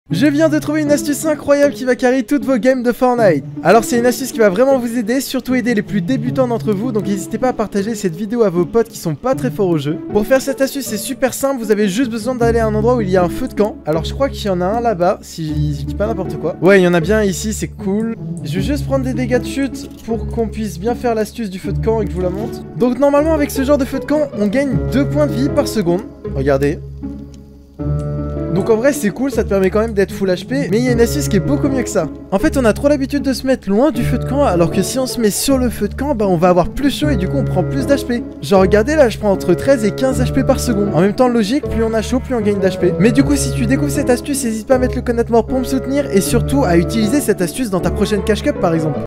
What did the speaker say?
Je viens de trouver une astuce incroyable qui va carrer toutes vos games de Fortnite. Alors c'est une astuce qui va vraiment vous aider, surtout aider les plus débutants d'entre vous, donc n'hésitez pas à partager cette vidéo à vos potes qui sont pas très forts au jeu. Pour faire cette astuce c'est super simple, vous avez juste besoin d'aller à un endroit où il y a un feu de camp. Alors je crois qu'il y en a un là-bas, si je dis pas n'importe quoi. Ouais, il y en a bien ici, c'est cool. Je vais juste prendre des dégâts de chute pour qu'on puisse bien faire l'astuce du feu de camp et que je vous la montre. Donc normalement avec ce genre de feu de camp, on gagne 2 points de vie par seconde. Regardez. Donc en vrai c'est cool, ça te permet quand même d'être full HP, mais il y a une astuce qui est beaucoup mieux que ça. En fait on a trop l'habitude de se mettre loin du feu de camp, alors que si on se met sur le feu de camp, bah on va avoir plus chaud et du coup on prend plus d'HP. Genre regardez là, je prends entre 13 et 15 HP par seconde. En même temps logique, plus on a chaud, plus on gagne d'HP. Mais du coup si tu découvres cette astuce, n'hésite pas à mettre le code NATMORT pour me soutenir et surtout à utiliser cette astuce dans ta prochaine cache cup par exemple.